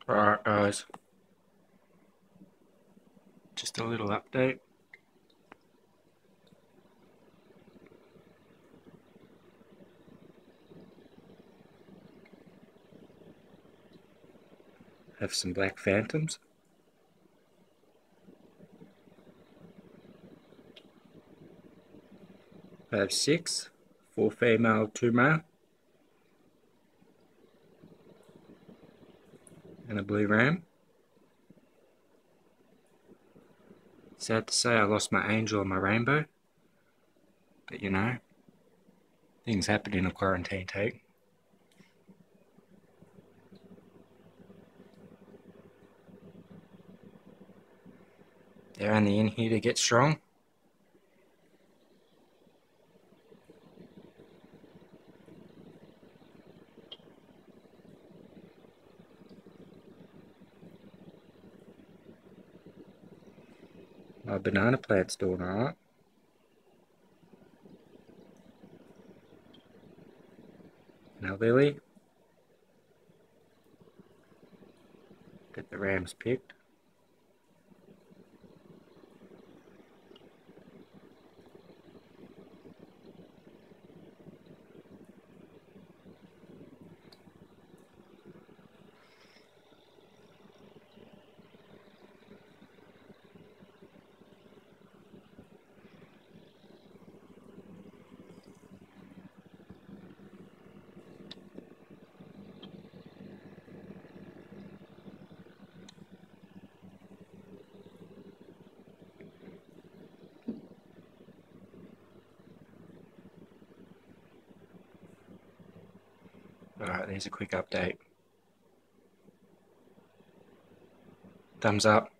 Alright guys, just a little update. Have some black phantoms. I have 6, 4 female, 2 male. And a blue ram. Sad to say I lost my angel and my rainbow. But you know, things happen in a quarantine take. They're only in here to get strong. My banana plant's doing alright. Now Lily. Get the rams picked. Alright, there's a quick update. Thumbs up.